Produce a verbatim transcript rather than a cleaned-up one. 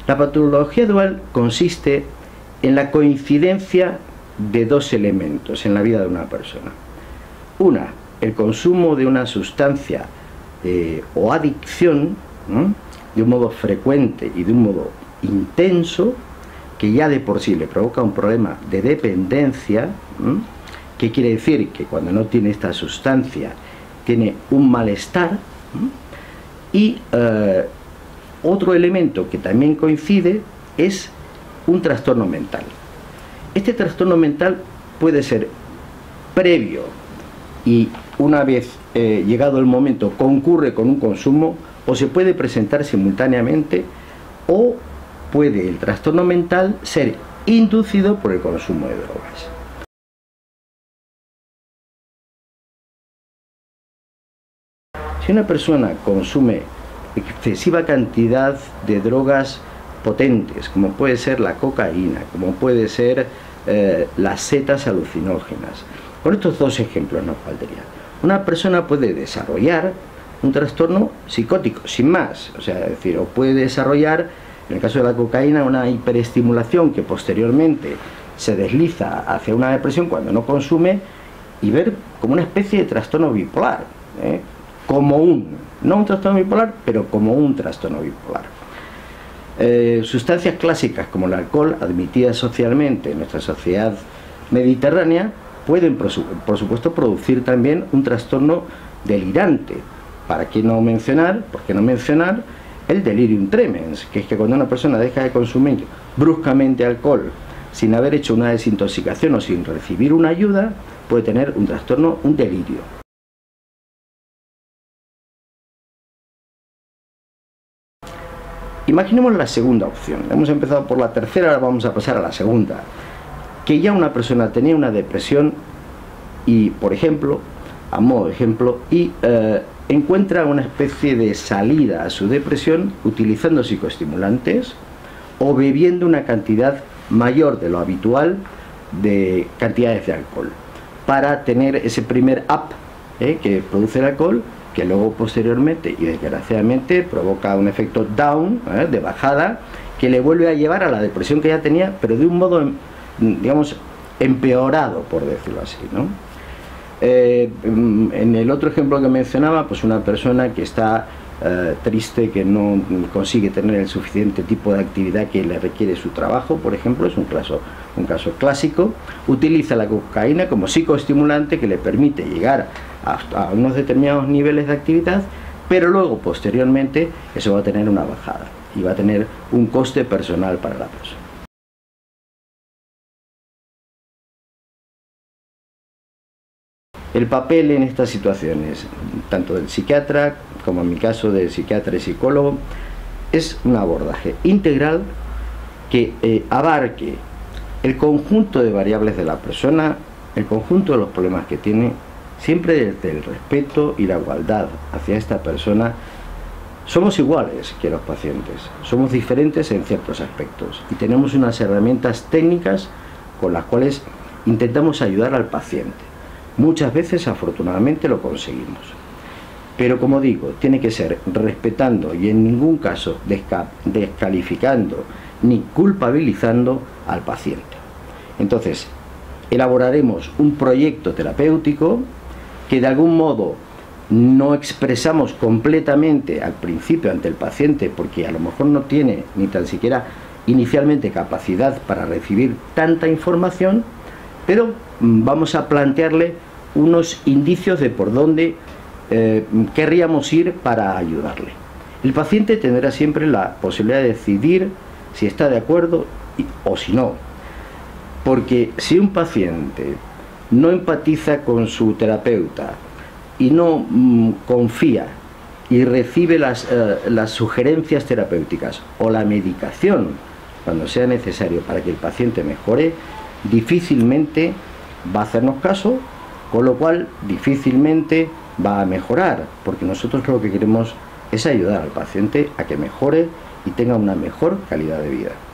La patología dual consiste en la coincidencia de dos elementos en la vida de una persona. Una, el consumo de una sustancia eh, o adicción, ¿no?, de un modo frecuente y de un modo intenso, que ya de por sí le provoca un problema de dependencia, ¿no?, que quiere decir que cuando no tiene esta sustancia tiene un malestar, ¿no? Y eh, otro elemento que también coincide es un trastorno mental. Este trastorno mental puede ser previo y una vez eh, llegado el momento concurre con un consumo, o se puede presentar simultáneamente, o puede el trastorno mental ser inducido por el consumo de drogas. Si una persona consume excesiva cantidad de drogas potentes, como puede ser la cocaína, como puede ser eh, las setas alucinógenas, con estos dos ejemplos nos valdría. Una persona puede desarrollar un trastorno psicótico, sin más, o sea, es decir, o puede desarrollar, en el caso de la cocaína, una hiperestimulación que posteriormente se desliza hacia una depresión cuando no consume, y ver como una especie de trastorno bipolar, ¿eh? como un, no un trastorno bipolar, pero como un trastorno bipolar. Eh, sustancias clásicas como el alcohol, admitidas socialmente en nuestra sociedad mediterránea, pueden por, su, por supuesto producir también un trastorno delirante. ¿Para qué no mencionar, por qué no mencionar el delirium tremens, que es que cuando una persona deja de consumir bruscamente alcohol sin haber hecho una desintoxicación o sin recibir una ayuda, puede tener un trastorno, un delirio. Imaginemos la segunda opción. Hemos empezado por la tercera, ahora vamos a pasar a la segunda. Que ya una persona tenía una depresión y, por ejemplo, a modo de ejemplo, y eh, encuentra una especie de salida a su depresión utilizando psicoestimulantes o bebiendo una cantidad mayor de lo habitual de cantidades de alcohol para tener ese primer up eh, que produce el alcohol, que luego posteriormente y desgraciadamente provoca un efecto down, ¿eh?, de bajada, que le vuelve a llevar a la depresión que ya tenía, pero de un modo, digamos, empeorado, por decirlo así, ¿no? Eh, en el otro ejemplo que mencionaba, pues una persona que está eh, triste, que no consigue tener el suficiente tipo de actividad que le requiere su trabajo, por ejemplo, es un caso, un caso clásico, utiliza la cocaína como psicoestimulante que le permite llegar a, a unos determinados niveles de actividad, pero luego posteriormente eso va a tener una bajada y va a tener un coste personal para la persona. El papel en estas situaciones, tanto del psiquiatra como en mi caso de psiquiatra y psicólogo, es un abordaje integral que eh, abarque el conjunto de variables de la persona, el conjunto de los problemas que tiene, siempre desde el respeto y la igualdad hacia esta persona. Somos iguales que los pacientes, somos diferentes en ciertos aspectos y tenemos unas herramientas técnicas con las cuales intentamos ayudar al paciente. Muchas veces, afortunadamente, lo conseguimos. Pero, como digo, tiene que ser respetando y en ningún caso descalificando ni culpabilizando al paciente. Entonces, elaboraremos un proyecto terapéutico que de algún modo no expresamos completamente al principio ante el paciente, porque a lo mejor no tiene ni tan siquiera inicialmente capacidad para recibir tanta información, pero vamos a plantearle unos indicios de por dónde eh, querríamos ir para ayudarle. El paciente tendrá siempre la posibilidad de decidir si está de acuerdo y, o si no, porque si un paciente no empatiza con su terapeuta y no mmm, confía y recibe las, eh, las sugerencias terapéuticas o la medicación cuando sea necesario para que el paciente mejore, difícilmente va a hacernos caso, con lo cual difícilmente va a mejorar, porque nosotros lo que queremos es ayudar al paciente a que mejore y tenga una mejor calidad de vida.